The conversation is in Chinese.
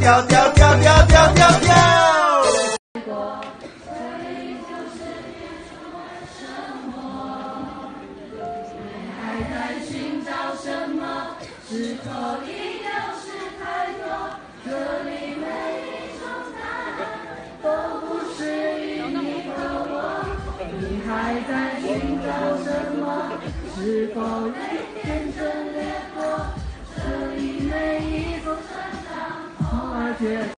掉掉掉掉掉掉掉。 还在寻找什么？是否已流失太多？这里每一种答案都不适应你和我。你还在寻找什么？是否已天真掠过？这里每一座山岗，偶尔却。